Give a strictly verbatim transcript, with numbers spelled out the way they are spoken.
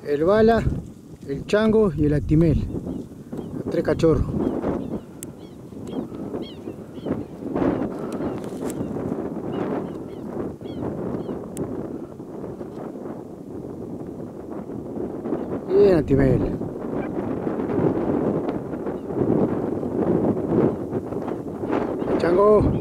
el bala, el chango y el actimel. Los tres cachorros. Bien, actimel. Chango.